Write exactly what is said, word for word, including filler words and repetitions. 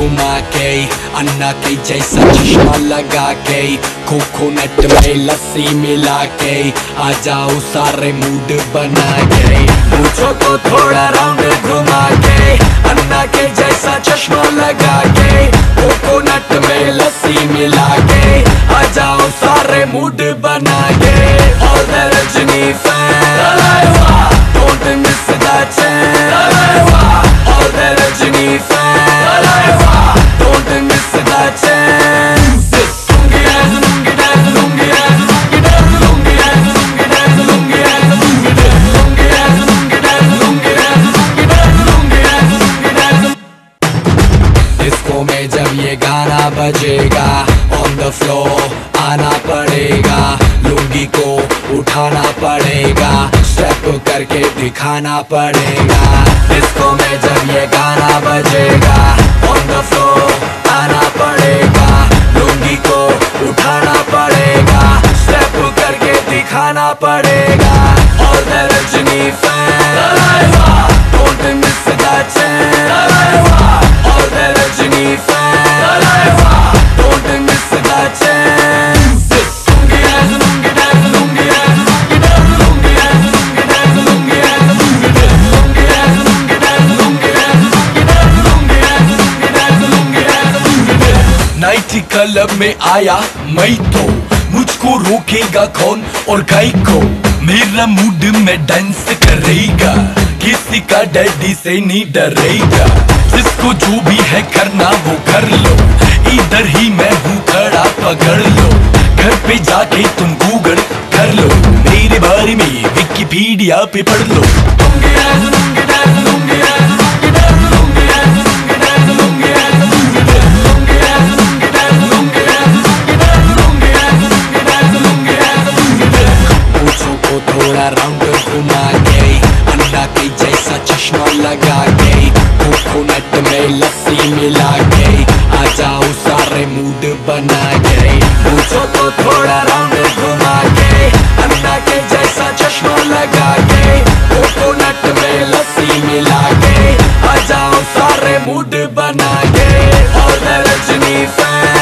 घुमा के, अन्ना के जैसा चश्मा लगा के, कोकोनट में लस्सी मिला के, आ जाओ सारे मूड बना के। पूछो तो थोड़ा राउंड घुमा के, अन्ना के जैसा चश्मा लगा के, कोकोनट में लस्सी मिला के, आ जाओ सारे मूड बना के। All the Rajini fans, don't miss the chance. All the Rajini fans, don't miss the chance. Lungi dance, lungi dance, lungi dance, lungi dance, lungi dance, lungi dance, lungi dance, lungi dance, lungi dance, lungi dance, lungi dance, lungi dance, lungi dance. Disco में जब ये गाना बजेगा, on the floor आना पड़ेगा, लुंगी को उठाना पड़ेगा, स्टेप करके दिखाना पड़ेगा। डिस्को में जब ये गाना बजेगा, ऑन द फ्लोर आना पड़ेगा, लुंगी को उठाना पड़ेगा, स्टेप करके दिखाना पड़ेगा। All the Rajini fans, don't miss the chance. All the Rajini fans, don't miss the chance. Night club में आया मैं तो, मुझको रोकेगा कौन और गाय को, मेरा मूड में डांस करेगा, किसी का डैडी से नहीं डरेगा। जिसको जो भी है करना वो कर लो, इधर ही मैं हूँ खड़ा पकड़ लो, घर पे जाके तुम गूगल कर लो, मेरे बारे में विकिपीडिया पे पढ़ लो। थोड़ा राउंड घुमा के, अन्ना के जैसा चश्मा लगा के, कोकोनट में लस्सी मिला के, आ जाओ सारे मूड बना के। पूछो तो थोड़ा राउंड घुमा के, अन्ना के जैसा चश्मा लगा के, कोकोनट में लस्सी मिला के, आ जाओ सारे मूड बना के। All the Rajini fans,